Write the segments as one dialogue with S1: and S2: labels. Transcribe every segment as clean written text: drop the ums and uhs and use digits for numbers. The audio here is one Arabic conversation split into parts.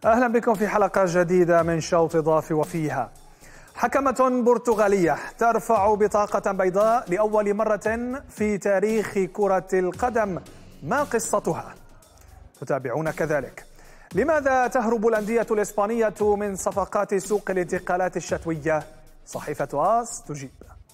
S1: أهلا بكم في حلقة جديدة من شوط إضافي، وفيها حكمة برتغالية ترفع بطاقة بيضاء لأول مرة في تاريخ كرة القدم. ما قصتها؟ تتابعون كذلك. لماذا تهرب الأندية الإسبانية من صفقات سوق الانتقالات الشتوية؟ صحيفة آس تجيب.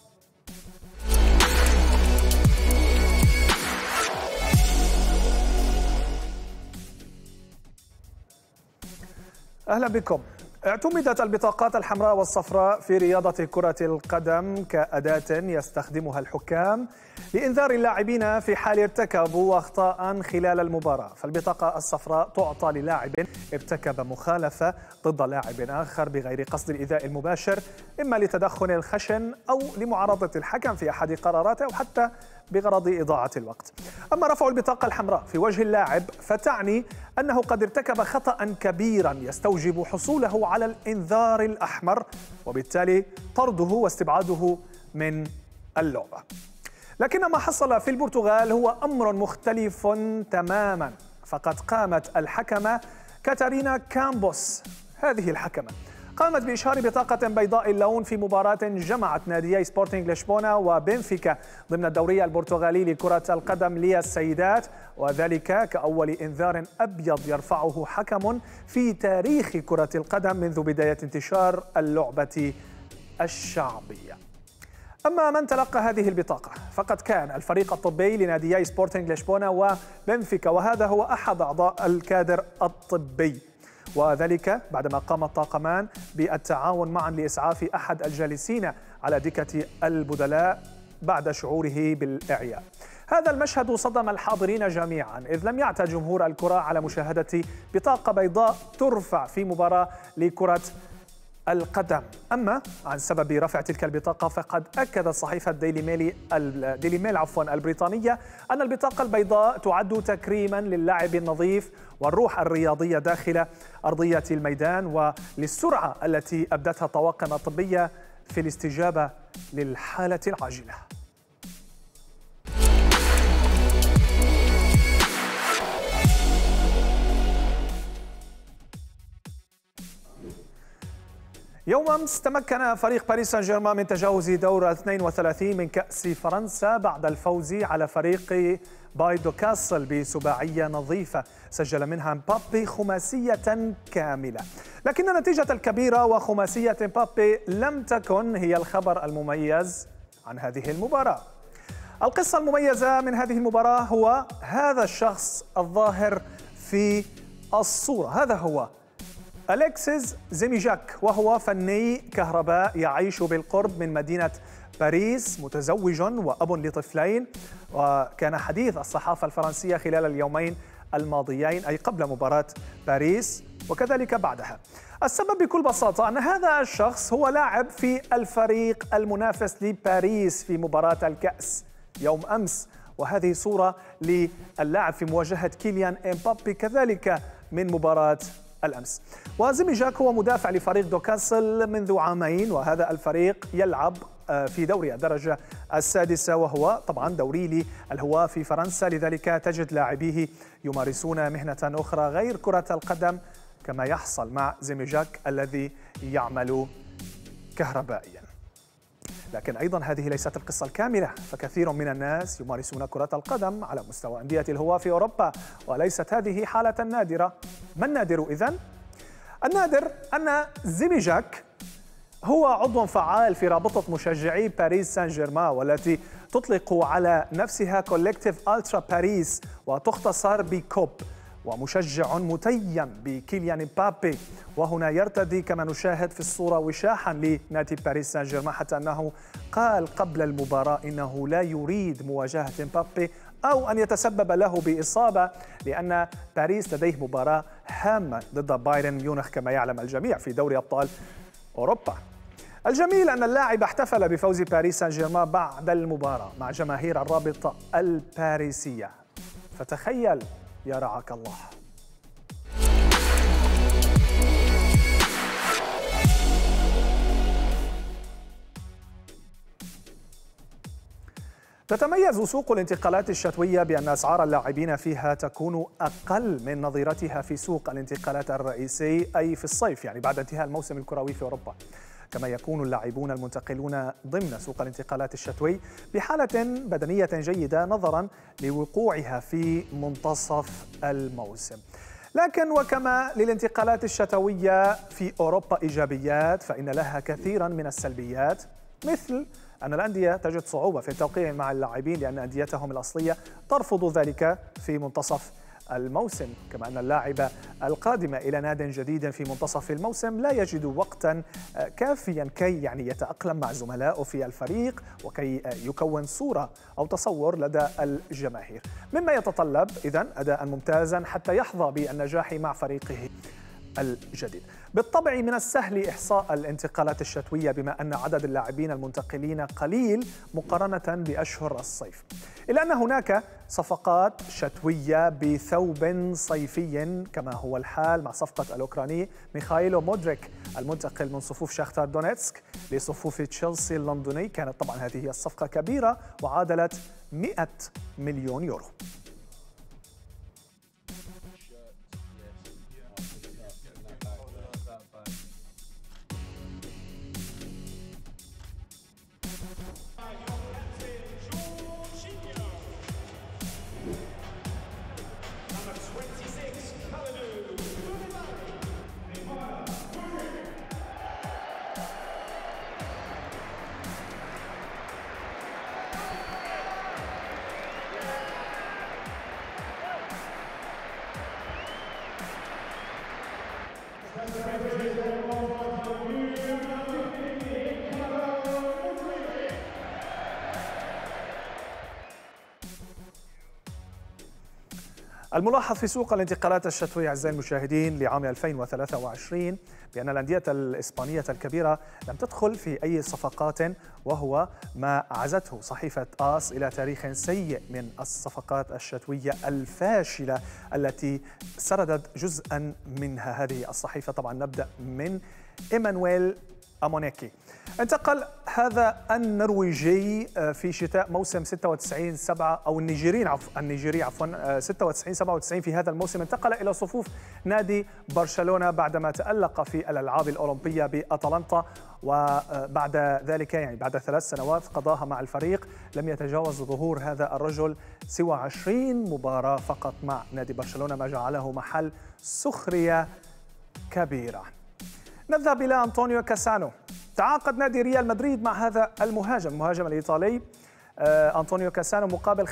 S1: أهلا بكم. اعتمدت البطاقات الحمراء والصفراء في رياضة كرة القدم كأداة يستخدمها الحكام لإنذار اللاعبين في حال ارتكبوا أخطاء خلال المباراة. فالبطاقة الصفراء تعطى للاعب ارتكب مخالفة ضد لاعب آخر بغير قصد الإيذاء المباشر، إما لتدخل الخشن أو لمعارضة الحكم في أحد قراراته، أو حتى بغرض إضاعة الوقت. أما رفع البطاقة الحمراء في وجه اللاعب فتعني أنه قد ارتكب خطأ كبيرا يستوجب حصوله على الإنذار الأحمر، وبالتالي طرده واستبعاده من اللعبة. لكن ما حصل في البرتغال هو أمر مختلف تماما، فقد قامت الحكمة كاتارينا كامبوس، هذه الحكمة قامت بإشهار بطاقة بيضاء اللون في مباراة جمعت ناديي سبورتينغ لشبونة وبنفيكا ضمن الدوري البرتغالي لكرة القدم للسيدات، وذلك كأول إنذار أبيض يرفعه حكم في تاريخ كرة القدم منذ بداية انتشار اللعبة الشعبية. أما من تلقى هذه البطاقة فقد كان الفريق الطبي لناديي سبورتينغ لشبونة وبنفيكا، وهذا هو أحد أعضاء الكادر الطبي، وذلك بعدما قام الطاقمان بالتعاون معا لإسعاف أحد الجالسين على دكة البدلاء بعد شعوره بالإعياء. هذا المشهد صدم الحاضرين جميعا، إذ لم يعتد جمهور الكرة على مشاهدة بطاقة بيضاء ترفع في مباراة لكرة القدم. أما عن سبب رفع تلك البطاقة فقد أكدت صحيفة ديلي ميل البريطانية أن البطاقة البيضاء تعد تكريما للاعب النظيف والروح الرياضية داخل أرضية الميدان، وللسرعة التي أبدتها الطواقم الطبية في الاستجابة للحالة العاجلة. يوم أمس تمكن فريق باريس سان جيرمان من تجاوز دور 32 من كأس فرنسا بعد الفوز على فريق باي دو كاسل بسباعية نظيفة سجل منها مبابي خماسية كاملة. لكن النتيجة الكبيرة وخماسية مبابي لم تكن هي الخبر المميز عن هذه المباراة. القصة المميزة من هذه المباراة هو هذا الشخص الظاهر في الصورة، هذا هو أليكسيس زيميجاك، وهو فني كهرباء يعيش بالقرب من مدينة باريس، متزوج وأب لطفلين، وكان حديث الصحافة الفرنسية خلال اليومين الماضيين، أي قبل مباراة باريس وكذلك بعدها. السبب بكل بساطة أن هذا الشخص هو لاعب في الفريق المنافس لباريس في مباراة الكأس يوم أمس، وهذه صورة للاعب في مواجهة كيليان إمبابي كذلك من مباراة الأمس. وزيميجاك هو مدافع لفريق دوكاسل منذ عامين، وهذا الفريق يلعب في دوري الدرجة السادسة، وهو طبعا دوري الهواة في فرنسا، لذلك تجد لاعبيه يمارسون مهنة أخرى غير كرة القدم كما يحصل مع زيميجاك الذي يعمل كهربائيا. لكن أيضا هذه ليست القصة الكاملة، فكثير من الناس يمارسون كرة القدم على مستوى أندية الهواة في أوروبا، وليست هذه حالة نادرة. ما النادر إذن؟ النادر أن زيميجاك هو عضو فعال في رابطة مشجعي باريس سان جيرمان، والتي تطلق على نفسها كولكتيف ألترا باريس وتختصر بكوب، ومشجع متيم بكيليان مبابي. وهنا يرتدي كما نشاهد في الصورة وشاحا لنادي باريس سان جيرمان، حتى أنه قال قبل المباراة إنه لا يريد مواجهة مبابي أو أن يتسبب له بإصابة، لأن باريس لديه مباراة هامة ضد بايرن ميونخ كما يعلم الجميع في دوري أبطال أوروبا. الجميل أن اللاعب احتفل بفوز باريس سان جيرمان بعد المباراة مع جماهير الرابطة الباريسية، فتخيل يا رعاك الله. تتميز سوق الانتقالات الشتوية بأن أسعار اللاعبين فيها تكون أقل من نظيرتها في سوق الانتقالات الرئيسي، أي في الصيف، يعني بعد انتهاء الموسم الكروي في أوروبا. كما يكون اللاعبون المنتقلون ضمن سوق الانتقالات الشتوي بحالة بدنية جيدة نظرا لوقوعها في منتصف الموسم. لكن وكما للانتقالات الشتوية في أوروبا إيجابيات، فإن لها كثيرا من السلبيات، مثل أن الأندية تجد صعوبة في التوقيع مع اللاعبين لأن أنديتهم الأصلية ترفض ذلك في منتصف الموسم، كما أن اللاعب القادم إلى ناد جديد في منتصف الموسم لا يجد وقتا كافيا كي يتأقلم مع زملائه في الفريق وكي يكون صورة أو تصور لدى الجماهير، مما يتطلب إذن أداء ممتازا حتى يحظى بالنجاح مع فريقه الجديد. بالطبع من السهل إحصاء الانتقالات الشتوية بما أن عدد اللاعبين المنتقلين قليل مقارنة بأشهر الصيف، إلا أن هناك صفقات شتوية بثوب صيفي كما هو الحال مع صفقة الأوكراني ميخايلو مودريك المنتقل من صفوف شاختار دونيتسك لصفوف تشيلسي اللندني. كانت طبعا هذه الصفقة كبيرة وعادلت 100 مليون يورو. الملاحظ في سوق الانتقالات الشتوية أعزائي المشاهدين لعام 2023 بأن الأندية الإسبانية الكبيرة لم تدخل في أي صفقات، وهو ما عزته صحيفة آس إلى تاريخ سيء من الصفقات الشتوية الفاشلة التي سردت جزءا منها هذه الصحيفة. طبعا نبدأ من إيمانويل أمونيكي. انتقل هذا النرويجي في شتاء موسم 96-7 أو النيجيري عفوا 96-97 في هذا الموسم انتقل إلى صفوف نادي برشلونة بعدما تألق في الألعاب الأولمبية بأتلانتا، وبعد ذلك بعد 3 سنوات قضاها مع الفريق لم يتجاوز ظهور هذا الرجل سوى 20 مباراة فقط مع نادي برشلونة، ما جعله محل سخرية كبيرة. نذهب إلى أنطونيو كاسانو. تعاقد نادي ريال مدريد مع هذا المهاجم الإيطالي أنطونيو كاسانو مقابل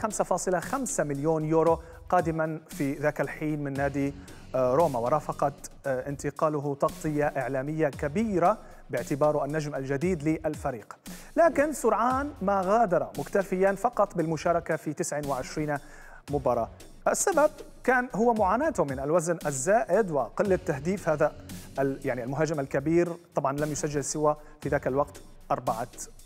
S1: 5.5 مليون يورو قادما في ذاك الحين من نادي روما، ورافقت انتقاله تغطية إعلامية كبيرة باعتباره النجم الجديد للفريق، لكن سرعان ما غادر مكتفيا فقط بالمشاركة في 29 مباراة. السبب كان هو معاناته من الوزن الزائد وقلة تهديف هذا المهاجم الكبير. طبعا لم يسجل سوى في ذاك الوقت 4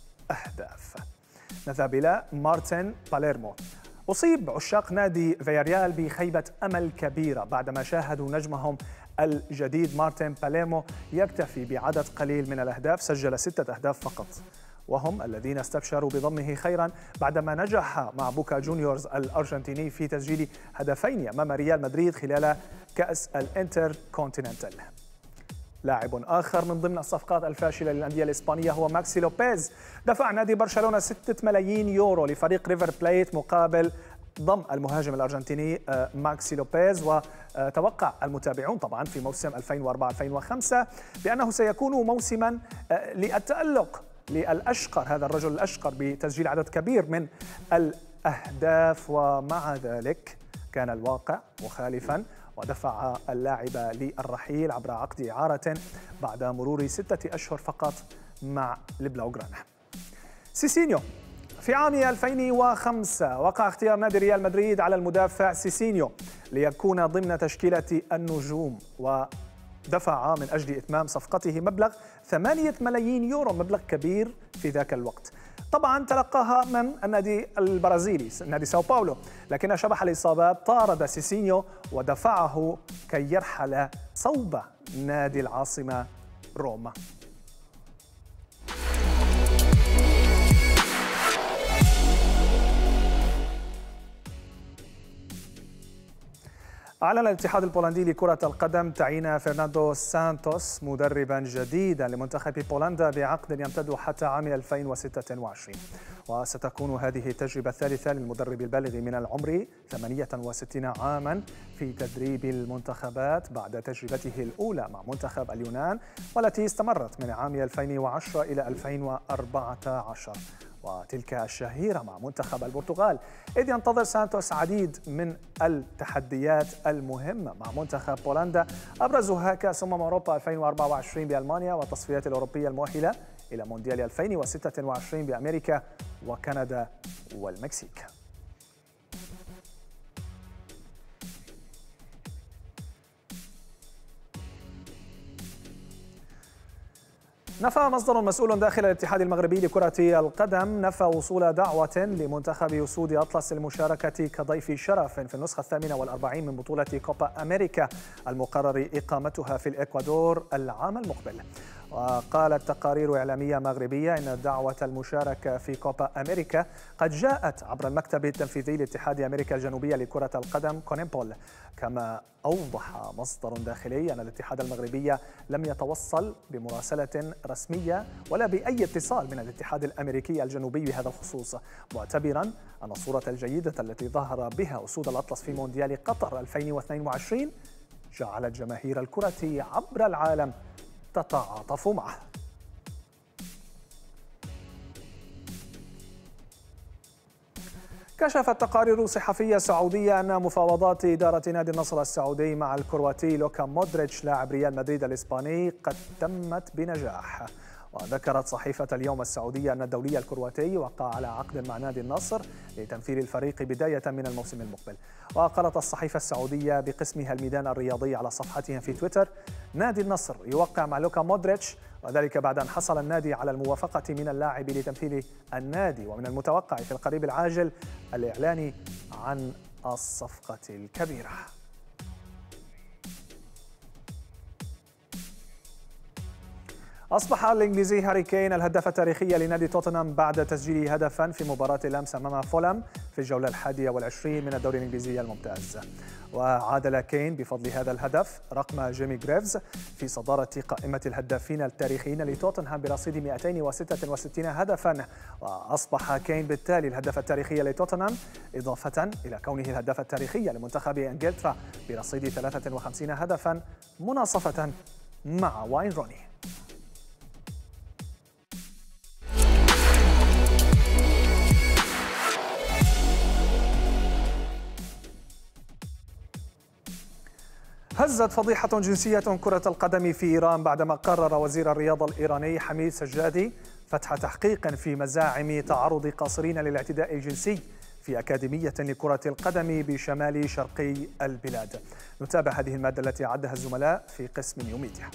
S1: أهداف. نذهب إلى مارتن باليرمو. أصيب عشاق نادي فياريال بخيبة أمل كبيرة بعدما شاهدوا نجمهم الجديد مارتن باليرمو يكتفي بعدد قليل من الأهداف، سجل 6 أهداف فقط، وهم الذين استبشروا بضمه خيرا بعدما نجح مع بوكا جونيورز الأرجنتيني في تسجيل 2 أمام ريال مدريد خلال كأس الانتر كونتيننتال. لاعب آخر من ضمن الصفقات الفاشلة للأندية الإسبانية هو ماكسي لوبيز. دفع نادي برشلونة 6 ملايين يورو لفريق ريفر بليت مقابل ضم المهاجم الأرجنتيني ماكسي لوبيز، وتوقع المتابعون طبعا في موسم 2004-2005 بأنه سيكون موسما للتألق للأشقر، هذا الرجل الأشقر بتسجيل عدد كبير من الأهداف، ومع ذلك كان الواقع مخالفا ودفع اللاعب للرحيل عبر عقد إعارة بعد مرور 6 أشهر فقط مع البلاوغرانا. سيسينيو. في عام 2005 وقع اختيار نادي ريال مدريد على المدافع سيسينيو ليكون ضمن تشكيلة النجوم، ودفع من أجل إتمام صفقته مبلغ 8 ملايين يورو، مبلغ كبير في ذاك الوقت. طبعا تلقاها من النادي البرازيلي نادي ساو باولو، لكن شبح الإصابات طارد سيسينيو ودفعه كي يرحل صوب نادي العاصمة روما. أعلن الاتحاد البولندي لكرة القدم تعيين فرناندو سانتوس مدربا جديدا لمنتخب بولندا بعقد يمتد حتى عام 2026. وستكون هذه التجربة الثالثة للمدرب البالغ من العمر 68 عاما في تدريب المنتخبات بعد تجربته الأولى مع منتخب اليونان والتي استمرت من عام 2010 إلى 2014 وتلك الشهيرة مع منتخب البرتغال، إذ ينتظر سانتوس عديد من التحديات المهمة مع منتخب بولندا أبرزها كأس أوروبا 2024 بألمانيا والتصفيات الأوروبية المؤهلة إلى مونديال 2026 بأمريكا وكندا والمكسيك. نفى مصدر مسؤول داخل الاتحاد المغربي لكرة القدم وصول دعوة لمنتخب أسود أطلس للمشاركة كضيف شرف في النسخة 48 من بطولة كوبا أمريكا المقرر إقامتها في الإكوادور العام المقبل. وقالت تقارير إعلامية مغربية إن دعوة المشاركة في كوبا أمريكا قد جاءت عبر المكتب التنفيذي لاتحاد أمريكا الجنوبية لكرة القدم كونيمبول. كما أوضح مصدر داخلي أن الاتحاد المغربي لم يتوصل بمراسلة رسمية ولا بأي اتصال من الاتحاد الأمريكي الجنوبي بهذا الخصوص، معتبرا أن الصورة الجيدة التي ظهر بها أسود الأطلس في مونديال قطر 2022 جعلت جماهير الكرة عبر العالم تتعاطف معه. كشفت تقارير صحفية سعودية أن مفاوضات إدارة نادي النصر السعودي مع الكرواتي لوكا مودريتش لاعب ريال مدريد الإسباني قد تمت بنجاح. وذكرت صحيفة اليوم السعودية أن الدولي الكرواتي وقع على عقد مع نادي النصر لتمثيل الفريق بداية من الموسم المقبل. وقالت الصحيفة السعودية بقسمها الميدان الرياضي على صفحتها في تويتر: نادي النصر يوقع مع لوكا مودريتش، وذلك بعد أن حصل النادي على الموافقة من اللاعب لتمثيل النادي، ومن المتوقع في القريب العاجل الإعلان عن الصفقة الكبيرة. أصبح الإنجليزي هاري كين الهداف التاريخي لنادي توتنهام بعد تسجيل هدفا في مباراة الأمس أمام فولهام في الجولة 21 من الدوري الإنجليزي الممتاز. وعادل كين بفضل هذا الهدف رقم جيمي جريفز في صدارة قائمة الهدافين التاريخيين لتوتنهام برصيد 266 هدفا، وأصبح كين بالتالي الهداف التاريخي لتوتنهام إضافة إلى كونه الهداف التاريخي لمنتخب إنجلترا برصيد 53 هدفا مناصفة مع واين روني. هزت فضيحة جنسية كرة القدم في إيران بعدما قرر وزير الرياضة الإيراني حميد سجادي فتح تحقيق في مزاعم تعرض قاصرين للاعتداء الجنسي في أكاديمية لكرة القدم بشمال شرقي البلاد. نتابع هذه المادة التي أعدها الزملاء في قسم نيوميديا.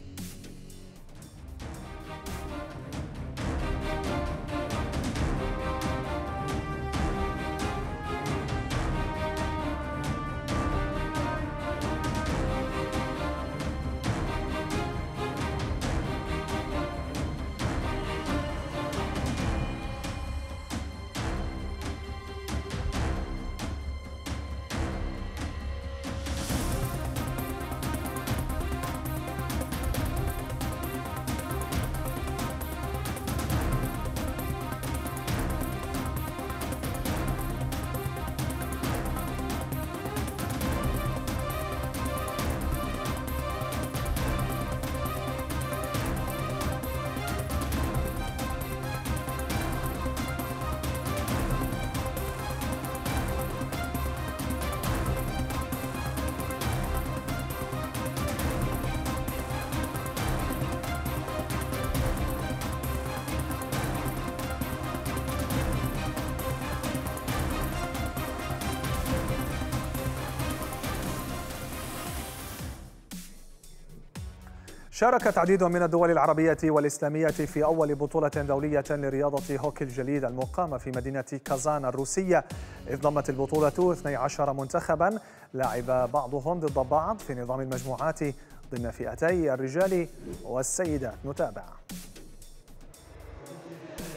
S1: شاركت عديد من الدول العربية والإسلامية في أول بطولة دولية لرياضة هوكي الجليد المقامة في مدينة كازان الروسية، إذ ضمت البطولة 12 منتخبا لعب بعضهم ضد بعض في نظام المجموعات ضمن فئتي الرجال والسيدات. نتابع.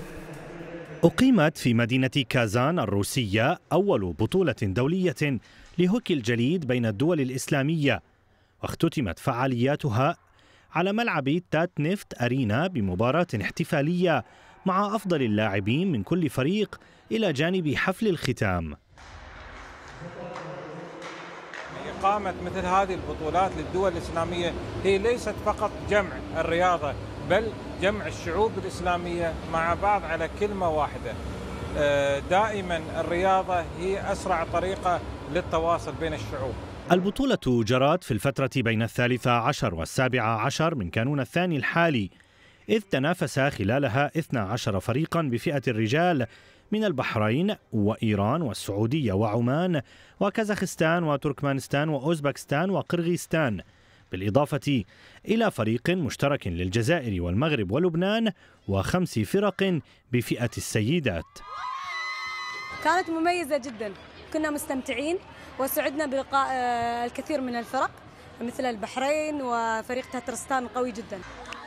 S2: أقيمت في مدينة كازان الروسية أول بطولة دولية لهوكي الجليد بين الدول الإسلامية، واختتمت فعالياتها على ملعب تات نفت أرينا بمباراة احتفالية مع أفضل اللاعبين من كل فريق إلى جانب حفل الختام.
S3: إقامة مثل هذه البطولات للدول الإسلامية هي ليست فقط جمع الرياضة، بل جمع الشعوب الإسلامية مع بعض على كلمة واحدة. دائما الرياضة هي أسرع طريقة للتواصل بين الشعوب.
S2: البطولة جرت في الفترة بين 13 و17 من كانون الثاني الحالي، إذ تنافس خلالها 12 فريقا بفئة الرجال من البحرين وإيران والسعودية وعمان وكازاخستان وتركمانستان وأوزبكستان وقرغيزستان، بالإضافة إلى فريق مشترك للجزائر والمغرب ولبنان و5 فرق بفئة السيدات.
S4: كانت مميزة جدا، كنا مستمتعين وسعدنا بلقاء الكثير من الفرق مثل البحرين وفريق تترستان قوي جدا.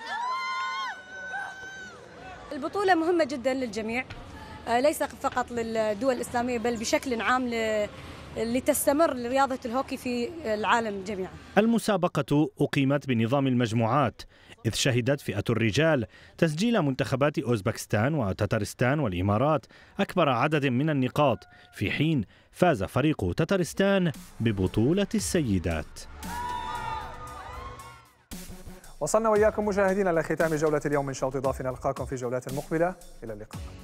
S4: البطولة مهمة جدا للجميع، ليس فقط للدول الإسلامية بل بشكل عام لتستمر رياضة الهوكي في العالم جميعا.
S2: المسابقة أقيمت بنظام المجموعات، إذ شهدت فئة الرجال تسجيل منتخبات أوزبكستان وتترستان والإمارات أكبر عدد من النقاط، في حين فاز فريق تترستان ببطولة السيدات.
S1: وصلنا وإياكم مشاهدينا لختام جولة اليوم من شوط إضافي، نلقاكم في جولات مقبلة، إلى اللقاء.